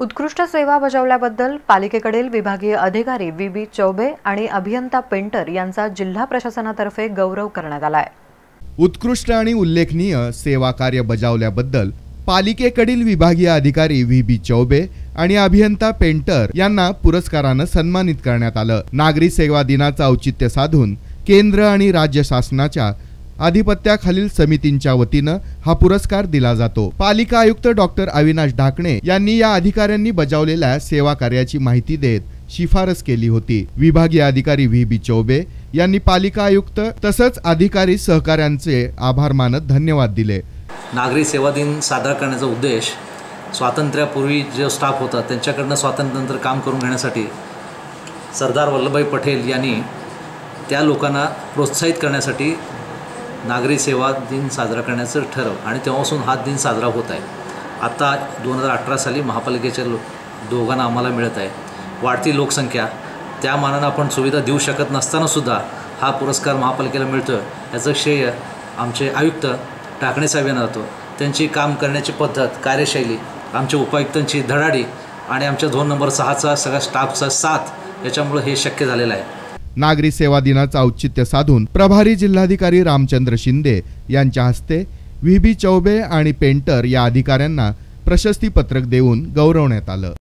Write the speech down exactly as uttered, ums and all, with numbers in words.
उत्कृष्ट सेवा बजावल्याबद्दल पालिकेकडील विभागीय अधिकारी व्ही बी चौबे आणि अभियंता पेंटर यांचा जिल्हा प्रशासनातर्फे गौरव करण्यात आलाय। उत्कृष्ट आणि उल्लेखनीय सेवा कार्य बजावल्याबद्दल पालिकेकडील विभागीय अधिकारी व्ही बी चौबे आणि अभियंता पेंटर यांना पुरस्काराने सन्मानित करण्यात आलं। नागरी सेवा दिनाचं औचित्य साधून केंद्र आणि राज्य शासनाच्या अधिपत्याखालील समितींच्या वतीनं हा पुरस्कार दिला जातो। पालिका आयुक्त डॉक्टर अविनाश ढाकणे यांनी या अधिकाऱ्यांनी बजावलेल्या सेवा कार्याची माहिती देत शिफारस केली होती। विभागीय अधिकारी व्ही बी चौबे यांनी पालिका आयुक्त तसंच अधिकारी सहकाऱ्यांचे आभार मानत धन्यवाद दिले। नागरी सेवा दिन साजरा करण्याचा उद्देश स्वातंत्र्यापूर्वी जो स्टाफ होता त्यांच्याकडनं स्वातंत्र्यानंतर काम करून घेण्यासाठी सरदार वल्लभभाई पटेल यांनी त्या लोकांना प्रोत्साहित करण्यासाठी नागरी सेवा दिन साजरा करण्याचं ठरव आणि तेव्हापासून हा दिन साजरा होत आहे। आता दोन हजार अठरा साली महापालिकेच्या लो दोघांना आम्हाला मिळत आहे। वाढती लोकसंख्या त्या मानानं आपण सुविधा देऊ शकत नसतानासुद्धा हा पुरस्कार महापालिकेला मिळतो याचं श्रेय आमचे आयुक्त ढाकणे साहेब यांना जातो। त्यांची काम करण्याची पद्धत, कार्यशैली, आमच्या उपायुक्तांची धडाडी आणि आमच्या झोन नंबर सहाचा सगळ्या स्टाफचा साथ याच्यामुळे हे शक्य झालेलं आहे। नागरी सेवा दिनाचं औचित्य साधून प्रभारी जिल्हाधिकारी रामचंद्र शिंदे यांच्या हस्ते व्ही बी चौबे आणि पेंटर या अधिकाऱ्यांना प्रशस्ती पत्रक देऊन गौरवण्यात आलं।